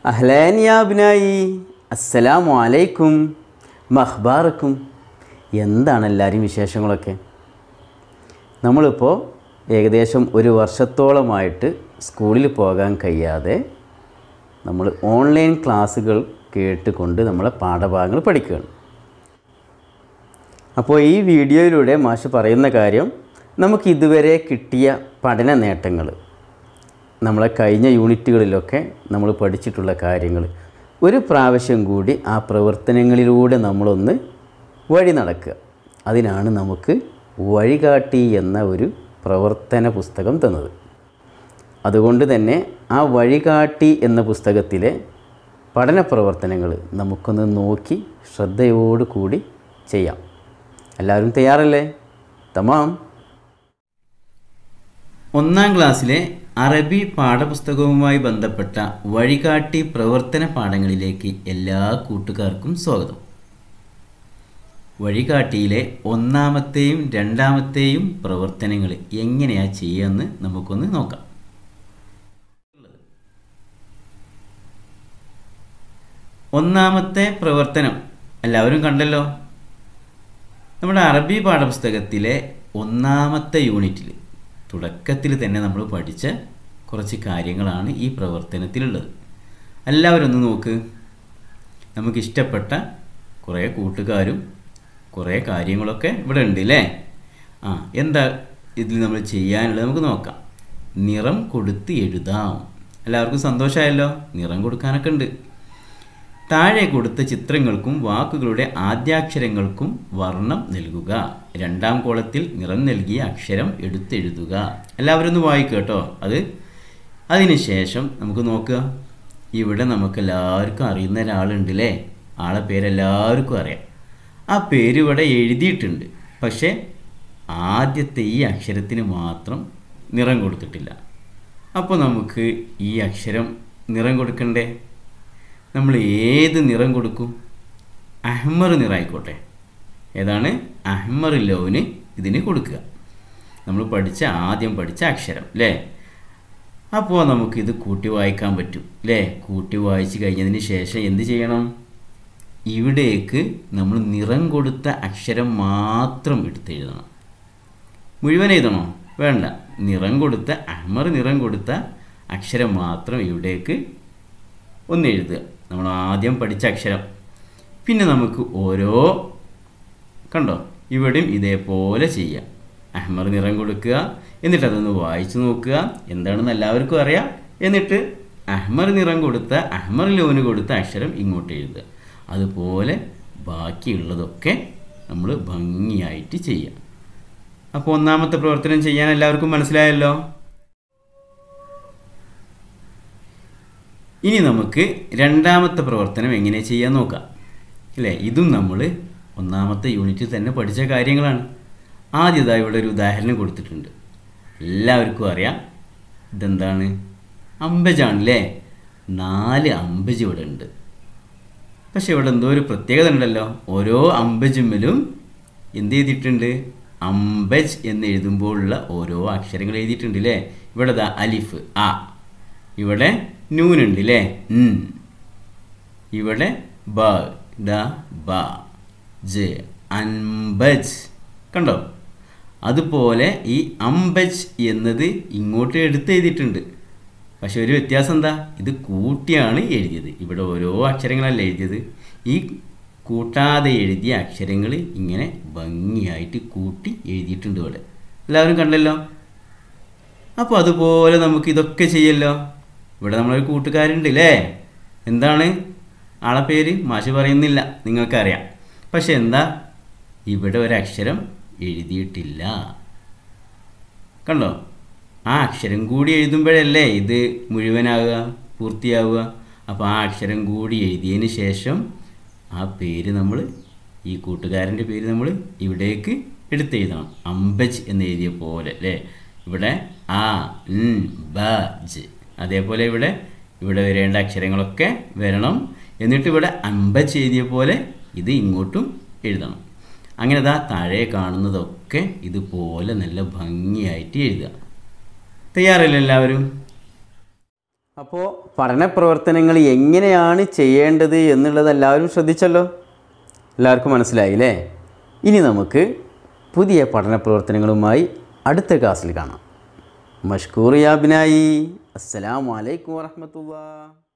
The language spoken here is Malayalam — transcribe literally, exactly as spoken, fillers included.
അഹ്ലാൻ യാ അബ്നായി, അസ്സലാമു അലൈക്കും, മഖ്ബാറക്കും. എന്താണ് എല്ലാവരും വിശേഷങ്ങളൊക്കെ? നമ്മളിപ്പോൾ ഏകദേശം ഒരു വർഷത്തോളമായിട്ട് സ്കൂളിൽ പോകാൻ കഴിയാതെ നമ്മൾ ഓൺലൈൻ ക്ലാസ്സുകൾ കേട്ടുകൊണ്ട് നമ്മളെ പാഠഭാഗങ്ങൾ പഠിക്കുകയാണ്. അപ്പോൾ ഈ വീഡിയോയിലൂടെ മാഷ് പറയുന്ന കാര്യം, നമുക്ക് ഇതുവരെ കിട്ടിയ പഠന നേട്ടങ്ങൾ, നമ്മളെ കഴിഞ്ഞ യൂണിറ്റുകളിലൊക്കെ നമ്മൾ പഠിച്ചിട്ടുള്ള കാര്യങ്ങൾ ഒരു പ്രാവശ്യം കൂടി ആ പ്രവർത്തനങ്ങളിലൂടെ നമ്മളൊന്ന് വഴി നടക്കുക. അതിനാണ് നമുക്ക് വഴികാട്ടി എന്ന ഒരു പ്രവർത്തന പുസ്തകം തന്നത്. അതുകൊണ്ട് തന്നെ ആ വഴികാട്ടി എന്ന പുസ്തകത്തിലെ പഠന പ്രവർത്തനങ്ങൾ നമുക്കൊന്ന് നോക്കി ശ്രദ്ധയോടു കൂടി ചെയ്യാം. എല്ലാവരും തയ്യാറല്ലേ? തമാം. ഒന്നാം ക്ലാസ്സിലെ അറബി പാഠപുസ്തകവുമായി ബന്ധപ്പെട്ട വഴികാട്ടി പ്രവർത്തന പാഠങ്ങളിലേക്ക് എല്ലാ കൂട്ടുകാർക്കും സ്വാഗതം. വഴികാട്ടിയിലെ ഒന്നാമത്തെയും രണ്ടാമത്തെയും പ്രവർത്തനങ്ങൾ എങ്ങനെയാണ് ചെയ്യുകയെന്ന് നമുക്കൊന്ന് നോക്കാം. ഒന്നാമത്തെ പ്രവർത്തനം എല്ലാവരും കണ്ടല്ലോ. നമ്മുടെ അറബി പാഠപുസ്തകത്തിലെ ഒന്നാമത്തെ യൂണിറ്റിൽ തുടക്കത്തിൽ തന്നെ നമ്മൾ പഠിച്ച കുറച്ച് കാര്യങ്ങളാണ് ഈ പ്രവർത്തനത്തിലുള്ളത്. എല്ലാവരും ഒന്ന് നോക്ക്. നമുക്കിഷ്ടപ്പെട്ട കുറേ കൂട്ടുകാരും കുറേ കാര്യങ്ങളൊക്കെ ഇവിടെ ഉണ്ട് അല്ലേ? ആ എന്താ ഇതിൽ നമ്മൾ ചെയ്യാനുള്ളത് നമുക്ക് നോക്കാം. നിറം കൊടുത്ത് എഴുതാം. എല്ലാവർക്കും സന്തോഷമായല്ലോ. നിറം കൊടുക്കാനൊക്കെ ഉണ്ട്. താഴെ കൊടുത്ത ചിത്രങ്ങൾക്കും വാക്കുകളുടെ ആദ്യാക്ഷരങ്ങൾക്കും വർണ്ണം നൽകുക. രണ്ടാം കോളത്തിൽ നിറം നൽകിയ അക്ഷരം എടുത്തെഴുതുക. എല്ലാവരും ഒന്ന് വായിക്കുക കേട്ടോ. അത് അതിനുശേഷം നമുക്ക് നോക്കുക. ഇവിടെ നമുക്ക് എല്ലാവർക്കും അറിയുന്ന ഒരാളുണ്ട് അല്ലേ? ആളെ പേരെല്ലാവർക്കും അറിയാം. ആ പേര് ഇവിടെ എഴുതിയിട്ടുണ്ട്. പക്ഷേ ആദ്യത്തെ ഈ അക്ഷരത്തിന് മാത്രം നിറം കൊടുത്തിട്ടില്ല. അപ്പോൾ നമുക്ക് ഈ അക്ഷരം നിറം കൊടുക്കണ്ടേ? നമ്മൾ ഏത് നിറം കൊടുക്കും? അഹ്മർ നിറമായിക്കോട്ടെ. ഏതാണ്? അഹ്മർ ലോന് ഇതിന് കൊടുക്കുക. നമ്മൾ പഠിച്ച ആദ്യം പഠിച്ച അക്ഷരം അല്ലേ? അപ്പോൾ നമുക്കിത് കൂട്ടി വായിക്കാൻ പറ്റും അല്ലേ? കൂട്ടി വായിച്ച് കഴിഞ്ഞതിന് ശേഷം എന്ത് ചെയ്യണം? ഇവിടേക്ക് നമ്മൾ നിറം കൊടുത്ത അക്ഷരം മാത്രം എടുത്തെഴുതണം. മുഴുവൻ എഴുതണോ? വേണ്ട. നിറം കൊടുത്ത അഹ്മർ നിറം കൊടുത്ത അക്ഷരം മാത്രം ഇവിടേക്ക് ഒന്ന് എഴുതുക. നമ്മൾ ആദ്യം പഠിച്ച അക്ഷരം. പിന്നെ നമുക്ക് ഓരോ കണ്ടോ ഇവിടെയും ഇതേപോലെ ചെയ്യാം. അഹ്മർ നിറം കൊടുക്കുക, എന്നിട്ട് അതൊന്ന് വായിച്ചു നോക്കുക. എന്താണെന്ന് എല്ലാവർക്കും അറിയാം. എന്നിട്ട് അഹ്മർ നിറം കൊടുത്ത അഹ്മർ ലോന് കൊടുത്ത അക്ഷരം ഇങ്ങോട്ട് എഴുതുക. അതുപോലെ ബാക്കിയുള്ളതൊക്കെ നമ്മൾ ഭംഗിയായിട്ട് ചെയ്യാം. അപ്പോൾ ഒന്നാമത്തെ പ്രവർത്തനം ചെയ്യാൻ എല്ലാവർക്കും മനസ്സിലായല്ലോ. ഇനി നമുക്ക് രണ്ടാമത്തെ പ്രവർത്തനം എങ്ങനെ ചെയ്യാൻ നോക്കാം അല്ലേ? ഇതും നമ്മൾ ഒന്നാമത്തെ യൂണിറ്റിൽ തന്നെ പഠിച്ച കാര്യങ്ങളാണ്. ആദ്യമായി ഇവിടെ ഒരു ഉദാഹരണം കൊടുത്തിട്ടുണ്ട്. എല്ലാവർക്കും അറിയാം. ഇതെന്താണ്? അമ്പജാണല്ലേ? നാല് അമ്പജ് ഇവിടെ ഉണ്ട്. പക്ഷെ ഇവിടെ എന്തോ ഒരു പ്രത്യേകത ഉണ്ടല്ലോ. ഓരോ അമ്പജുമ്മിലും എന്ത് ചെയ്തിട്ടുണ്ട്? അമ്പജ് എന്ന് എഴുതുമ്പോഴുള്ള ഓരോ അക്ഷരങ്ങൾ എഴുതിയിട്ടുണ്ട് അല്ലേ? ഇവിടെ ദാ അലിഫ് ആ, ഇവിടെ നൂനുണ്ട് അല്ലേ? ഇവിടെ ബ ദ ബ ജ് അൻബജ് കണ്ടോ? അതുപോലെ ഈ അംബജ് എന്നത് ഇങ്ങോട്ട് എടുത്ത് എഴുതിയിട്ടുണ്ട്. പക്ഷെ ഒരു വ്യത്യാസം എന്താ? ഇത് കൂട്ടിയാണ് എഴുതിയത്. ഇവിടെ ഓരോ അക്ഷരങ്ങളല്ല എഴുതിയത്. ഈ കൂട്ടാതെ എഴുതിയ അക്ഷരങ്ങൾ ഇങ്ങനെ ഭംഗിയായിട്ട് കൂട്ടി എഴുതിയിട്ടുണ്ട് ഇവിടെ. എല്ലാവരും കണ്ടല്ലോ. അപ്പോൾ അതുപോലെ നമുക്ക് ഇതൊക്കെ ചെയ്യല്ലോ. ഇവിടെ നമ്മളൊരു കൂട്ടുകാരുണ്ട് അല്ലേ? എന്താണ് ആളെ പേര്? മാഷ് പറയുന്നില്ല, നിങ്ങൾക്കറിയാം. പക്ഷെ എന്താ? ഇവിടെ ഒരക്ഷരം എഴുതിയിട്ടില്ല. കണ്ടോ? ആ അക്ഷരം കൂടി എഴുതുമ്പോഴല്ലേ ഇത് മുഴുവനാവുക, പൂർത്തിയാവുക. അപ്പോൾ ആ അക്ഷരം കൂടി എഴുതിയതിന് ശേഷം ആ പേര് നമ്മൾ, ഈ കൂട്ടുകാരൻ്റെ പേര് നമ്മൾ ഇവിടേക്ക് എടുത്തെഴുതണം. അംബജ് എന്ന് എഴുതിയ പോലെ അല്ലേ? ഇവിടെ ആ ബ ജ്. അതേപോലെ ഇവിടെ ഇവിടെ വരേണ്ട അക്ഷരങ്ങളൊക്കെ വരണം. എന്നിട്ട് ഇവിടെ അമ്പജ് എഴുതിയ പോലെ ഇത് ഇങ്ങോട്ടും എഴുതണം. അങ്ങനെ ദാ താഴെ കാണുന്നതൊക്കെ ഇതുപോലെ നല്ല ഭംഗിയായിട്ട് എഴുതുക. തയ്യാറല്ലേ എല്ലാവരും? അപ്പോൾ പഠന പ്രവർത്തനങ്ങൾ എങ്ങനെയാണ് ചെയ്യേണ്ടത് എന്നുള്ളത് എല്ലാവരും ശ്രദ്ധിച്ചല്ലോ. എല്ലാവർക്കും മനസ്സിലായില്ലേ? ഇനി നമുക്ക് പുതിയ പഠന പ്രവർത്തനങ്ങളുമായി അടുത്ത ക്ലാസ്സിൽ കാണാം. മഷ്കൂർ യാ ബിനായി. അസ്സലാമു അലൈക്കും വറഹ്മത്തുള്ളാഹി.